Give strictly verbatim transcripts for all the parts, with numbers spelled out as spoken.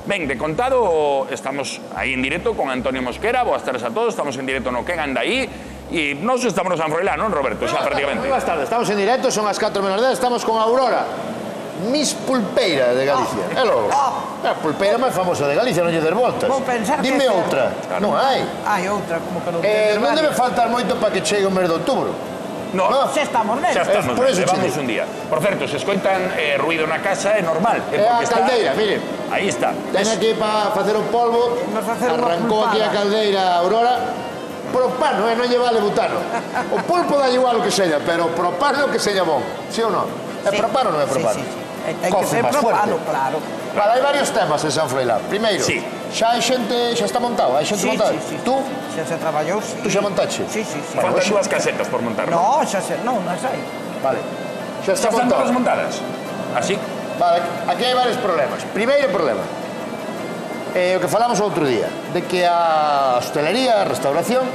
Ben, de contado, estamos aí en directo con Antonio Mosquera. Boas tardes a todos, estamos en directo no Quen Anda Aí. E nós estamos no San Froilán, non, Roberto? Xa prácticamente. Boas tardes, estamos en directo, son as catro menos dez, estamos con Aurora, Miss Pulpeira de Galicia. É logo. A pulpeira máis famosa de Galicia, non lle des voltas. Vou pensar que... Dime outra. Non hai. Hai outra, como que non Eh, ten non debe faltar moito para que chegue o mes de outubro. No, Xa estamos neles. xa estamos, Por eso levamos che un día. Por certo, se escoitan eh, ruido na casa, é normal. É a caldeira, mire. Aí está. Ten aquí para facer o polvo, Vamos facer unha arrancou aquí a pulpada. caldeira Aurora. Propano, eh, non lle vale butano. O pulpo dá igual o que seña, pero propano que seña bon. Sí ou non? É Sí. propano ou non é propano? Sí, sí, sí. Eh, Ten que Coce ser máis propano, fuerte. claro. Claro, hai varios temas en San Froilán. Primeiro, Sí. xa hai xente, xa está montado, hai xente Sí, montada. sí, sí. Tú, Xa se traballou, sí. tú xa montache? Sí, sí, sí. Faltan dúas casetas por montar, non? No, xa se... Non, non sei. Vale. Xa está Xa están todas montado. montadas. Así? Vale, aquí hai varios problemas. Primeiro problema, eh, o que falamos outro día, de que a hostelería, a restauración,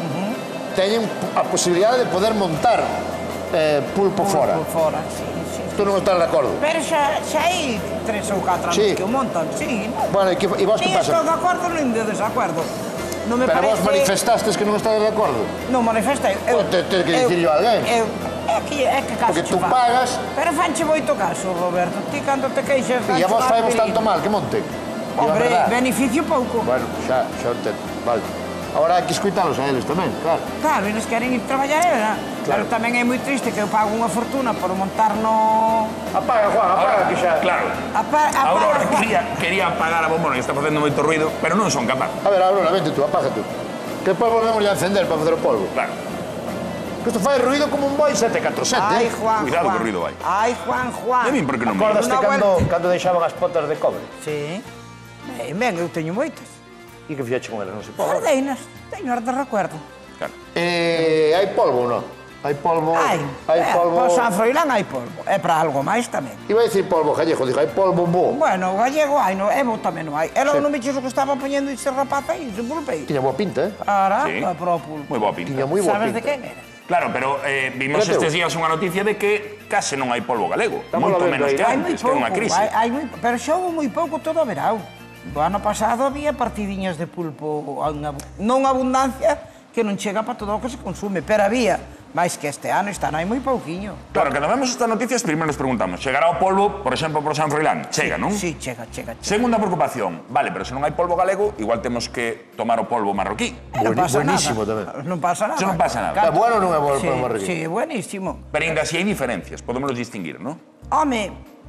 teñen a posibilidade de poder montar eh, pulpo fora. Por fora, sí, sí. Tú non estás de acordo? Pero xa, xa hai tres ou catro anos Sí. que o montan, sí. Non. Bueno, e, que, e vos que Nin estou pasa? de acordo, nin de desacuerdo. Non me Pero parece... vos manifestastes que non estás de acordo. Non manifestei. Eu, Pois te- te que dicirlo a alguén. Eu, é que, é que caso Porque che tú fan. pagas. Pero fanche moito caso, Roberto. Ti cando te queixas... E a vos fanche faemos mal tanto mal que monte. Hombre, beneficio pouco. Bueno, xa, xa o entendo. Vale. Ahora hai que escuitalos a eles tamén, claro. Claro, eles queren ir traballar, era. Pero tamén é moi triste que eu pago unha fortuna por montar no... Apaga, Juan, apaga que xa... Claro. Apa, apa, Aurora Juan. quería, quería apagar a bombona que está facendo moito ruido, pero non son capaz. A ver, Aurora, vente tú, apaga tú. Que despois volvemos a encender para facer o polvo. Claro. Que isto fai ruido como un Boeing sete catro sete, Ai, eh? Juan, Cuidado Juan. que ruido vai. Ai, Juan, Juan. E a min por que non me... Acordaste Una cando, vuelta. cando deixaban as potas de cobre? Sí. Ben, ben, eu teño moitas. E que fixache con elas, non se pode. Guardeinas. Teño ar de recuerdo. Claro. Eh, hai polvo ou non? Hai polvo... Hai. Hai Eh, polvo... Para San Froilán hai polvo. É para algo máis tamén. Iba a dicir polvo gallego, digo, hai polvo bo. Bueno, o gallego hai, no, e bo tamén non hai. E logo non me dixo que estaba poñendo ese rapaz aí, ese pulpeiro. Tiña boa pinta, eh? Ara, Sí. para o pulpo. Moi boa pinta. Tiña moi boa Sabes pinta. de quen era? Claro, pero eh, vimos Pero teu. estes días unha noticia de que case non hai polvo galego. Estamos Moito a ver menos aí. que Hai moi antes, que é pouco, unha crise. hai, hai moi, pero xa houve moi pouco todo o verao. O ano pasado había partidiñas de pulpo en abu- non abundancia que non chega para todo o que se consume, pero había máis que este ano, este ano hai moi pouquiño. Claro, cando vemos estas noticias, primeiro nos preguntamos, chegará o polvo, por exemplo, por San Froilán? Chega, non? Sí, chega, chega, chega. Segunda preocupación, vale, pero se non hai polvo galego, igual temos que tomar o polvo marroquí. Non Buen- pasa buenísimo nada. tamén. Non pasa nada. Eso non pasa nada. É bueno ou non é bueno Sí, para marroquí? sí, buenísimo. Pero ainda así hai diferencias, podemos distinguir, non? Home,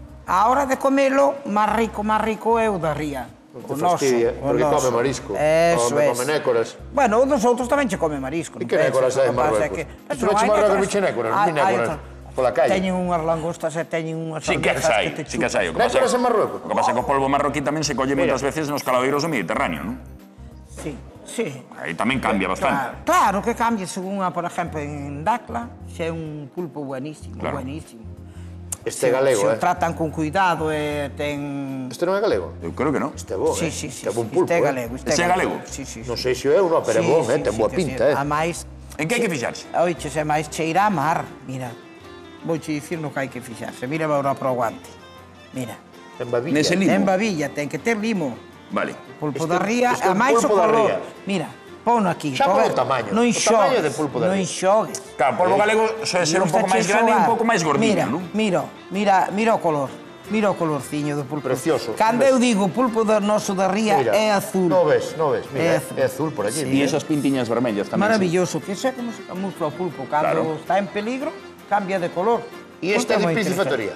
a hora de comelo, máis rico, máis rico é o da ría. Te O noso, fastidia, o porque noso. come marisco. Eso Come- es. come nécoras. Bueno, o dos outros tamén che come marisco. E non que penses, nécoras hai en o que pasa é Marruecos? que- Isto Pero non che hai Marruecos, nécoras- non che nécoras, hai- non hai hai nécoras outra- pola calle. Teñen unhas langostas e teñen unhas Sí que as almejas hai, que te sí que as hai. O que pasa Nécoras en Marruecos? O que pasa é que o polvo marroquí tamén se colle moitas veces nos caladoiros do Mediterráneo, non? Sí, sí. Aí tamén cambia bastante. Claro, claro que cambia según, a, por exemplo, en Dacla, xe é un pulpo buenísimo, Claro. buenísimo. Este é galego, se o eh? tratan con cuidado e ten... Este non é galego? Eu creo que non. Este é bo, Sí, eh? sí, sí, Este é bon sí, pulpo, este é eh? galego. Este é galego? Sí, sí, sí. Non sei se é ou non, pero é Sí, bon, sí, eh? Ten sí, boa que pinta, sí. eh? A máis... En que hai que fixarse? Oiche, se máis cheira a mar, mira. Vouche dicir no que hai que fixarse. Mira agora para o guante. Mira. En babilla. Nese limo. En babilla, ten que ter limo. Vale. Pulpo Este- da ría, este é a un máis o pulpo da color. ría. Mira, pono aquí. Xa pa polo ver. tamaño. Non O tamaño de xogues, pulpo da non ría. xogues. Claro, o polvo galego soe ser un pouco máis grande e un pouco máis gordinho, mira, non? Mira, mira, mira o color. Mira o colorciño do pulpo. Precioso. Cando eu digo pulpo do noso da ría Mira, é azul. Non ves, non ves. Mira, É azul. é azul por aquí. Sí. E esas pintiñas vermellas tamén. Maravilloso, que xa como se camufla o pulpo. Cando Claro. está en peligro, cambia de color. E este é de Isto moi piscifactoría.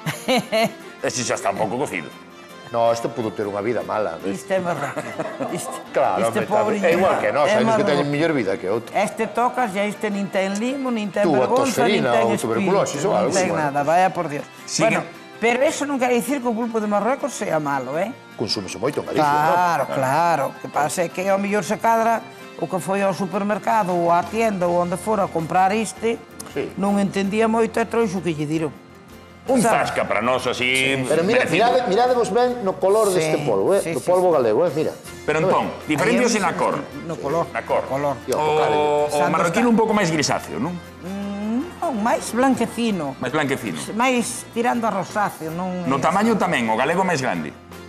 Ese xa está un pouco cocido. No, este pudo ter unha vida mala. ves? Isto é marroquí. Isto, Claro, este home, pobre é igual que nós, é hai uns que marroquí. teñen mellor vida que outro. Este tocas e este nin ten limo, nin ten Tú, a vergonza, nin tosferina ten ou espírito. tuberculosis ou algo, Non ten igual. nada, vaya por Dios. Sí Bueno, que- pero eso non quere dicir que o pulpo de Marruecos sea malo, eh? Consúmese moito en Galicia, Claro, claro. O que pasa é que ao mellor se cadra o que foi ao supermercado ou á tienda ou onde fora a comprar este, Sí. non entendía moito e trouxo o que lle diro. Un Sabe? zasca para nós así... Pero mira, merecido. mirade, miradevos ben no color Sí, deste polvo, eh? sí, do sí, polvo galego, eh? Mira. Pero entón, diferencias en a cor. No color. Na cor. Color. E ao O, tocar, o Santo marroquino está- un pouco máis grisáceo, non? Non, máis blanquecino. Máis blanquecino. Máis tirando a rosáceo, non... No é- tamaño tamén, o galego máis grande.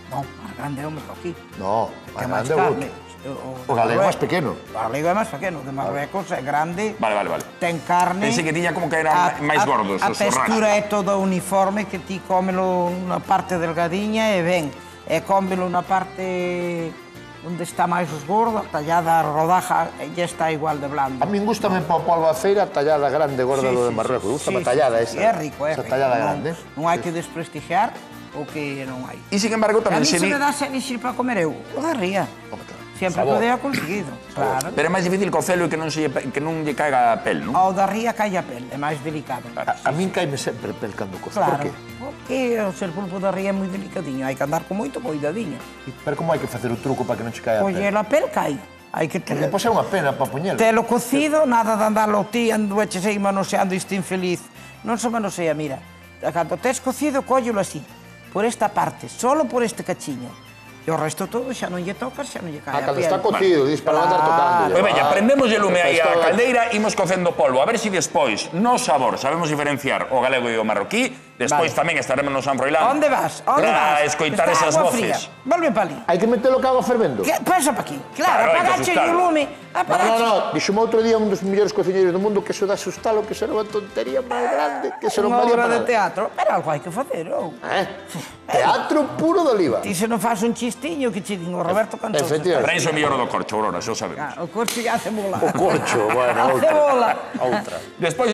Non, máis grande é o marroquí. No, Que máis máis grande é carne. outro. O galego é máis pequeno. O galego é máis pequeno, o de Marruecos é grande, Vale, vale, vale. ten carne... Pensei que tiña como que eran máis gordos, A os textura rasgos. é toda uniforme, que ti cómelo na parte delgadiña e ben, e cómelo na parte onde está máis os gordos, a tallada, a rodaja, e ya está igual de blando. A min gustame pa polvo a feira tallada grande gorda Sí, do de sí, Marruecos. sí, Gustame sí, tallada sí, esa. É rico, é esa rico. tallada Non- grande. Non hai que desprestixiar o que non hai. E, sin embargo, A tamén mí se se di... me dá a elixir para comer eu, o da ría. Home, claro. Sempre Sabor. que o dea conseguido, claro. Pero é máis difícil cocelo e que non, se, lle pe- que non lle caiga a pel, non? O da ría cae a pel, é máis delicado. A, a min caime sempre pel cando cozo. Claro, Por qué? porque o ser pulpo da ría é moi delicadiño, hai que andar con moito cuidadiño. Pero como hai que facer o truco para que non che caia a pel? Coller a pel cae, hai que Porque ter... depois é unha pena para poñelo. Telo cocido, nada de andalo ti, andueches aí manoseando isto infeliz. Non se manosea, mira. Cando tes cocido, cóllelo así, por esta parte, solo por este cachiño. E o resto todo xa non lle tocas, xa non lle cae Ah, a cando piel. está cocido, dis para non andar tocando. Pois veña, prendemos lle lume aí a Isto- caldeira, imos cocendo polvo, a ver se si despois, no sabor, sabemos diferenciar o galego e o marroquí, despois Vale. tamén estaremos no San Froilán. Onde vas? Onde para vas? escoitar Está esas agua voces. fría. Volve pa ali. Hai que metelo que agua fervendo. Que? Pasa pa aquí. Claro, Claro, hai que apagache asustarlo. o lume. No, Apagache. no, no, dixome outro día un dos mellores cociñeiros do mundo que eso de asustalo, que eso era unha tontería máis grande, que eso non Unha valía obra para de nada. teatro. Pero algo hai que facer, ou? Eh? Teatro puro de oliva. Ti se non faz un chistiño que che din o Roberto Cantoso. Efectivamente. Para iso mellor o do corcho, Aurora, xa o sabemos. Ah, o corcho ya hace bola. O corcho, bueno, Hace outra. bola. Outra. Despois